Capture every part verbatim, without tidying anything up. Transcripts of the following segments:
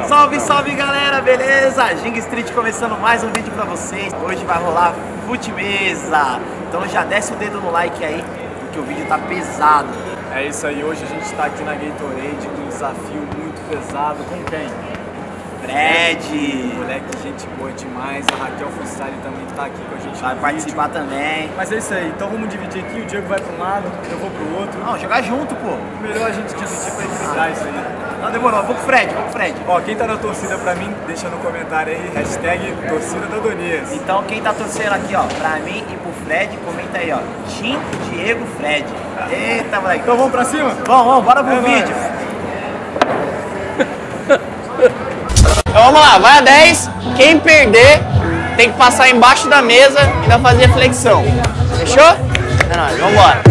Salve, salve galera, beleza? Jing Street começando mais um vídeo pra vocês. Hoje vai rolar fute-mesa. Então já desce o dedo no like aí, porque o vídeo tá pesado. É isso aí, hoje a gente tá aqui na Gatorade com um desafio muito pesado. Com quem? Fred! Moleque, gente boa demais. A Raquel Freestyle também tá aqui com a gente. Vai participar também. Mas é isso aí, então vamos dividir aqui. O Diego vai pra um lado, eu vou pro outro. Não, jogar junto, pô. Melhor a gente dividir pra equilibrar isso aí. Não, demorou. Vou pro Fred, vou pro Fred. Ó, quem tá na torcida pra mim, deixa no comentário aí, hashtag torcida da Donias. Então quem tá torcendo aqui, ó, pra mim e pro Fred, comenta aí, ó. Tim Diego Fred. Eita, moleque. Então vamos pra cima? Vamos, vamos, bora pro é vídeo. Então vamos lá, vai a dez. Quem perder tem que passar embaixo da mesa e vai fazer flexão. Fechou? É nóis, vambora.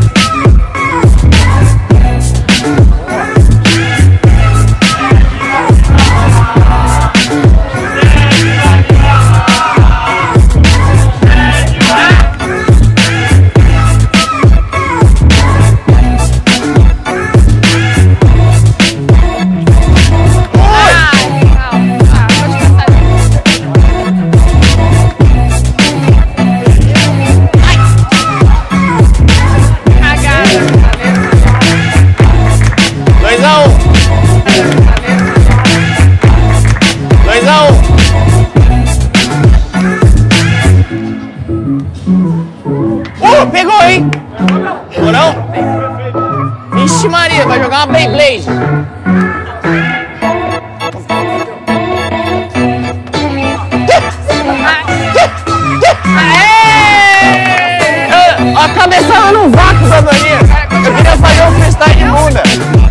Uh, pegou, hein? Pegou não? Vixe Maria, vai jogar uma Beyblade. A cabeçada no vácuo da Dania. Eu queria fazer um freestyle de bunda.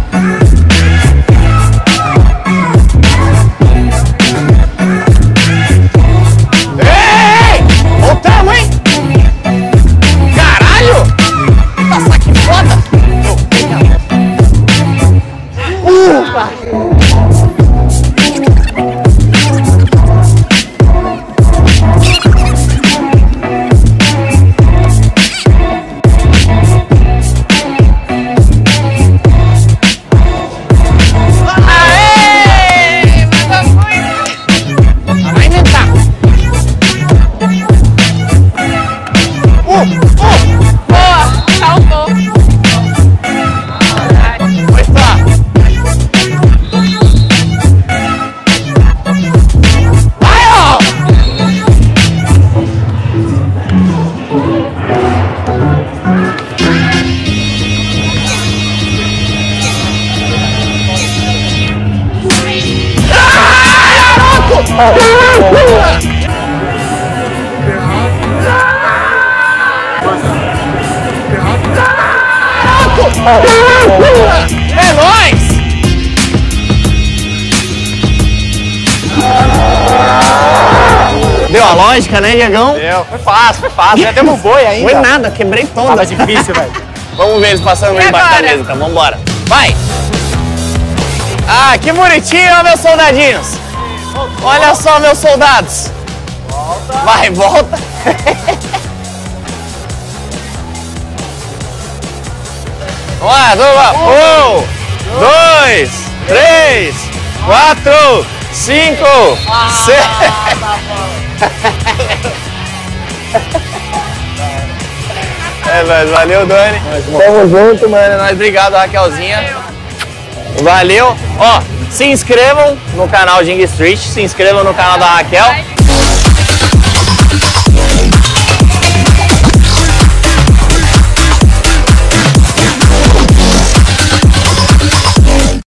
É nóis! Deu a lógica, né, Diegão? Deu, foi fácil, foi fácil. Já temos boi ainda. Foi nada, quebrei toda. Tava difícil, velho. Vamos ver eles passando lá embaixo da mesa, tá? Vambora. Vai! Ah, que bonitinho, ó, meus soldadinhos. Olha só, meus soldados. Volta. Vai, volta. Vamos lá, um, dois, três, quatro, cinco, seis. É, mas valeu, Dani. Tamo junto, mano. Nós, obrigado, Raquelzinha. Valeu. Ó, se inscrevam no canal Jing Street, se inscrevam no canal da Raquel.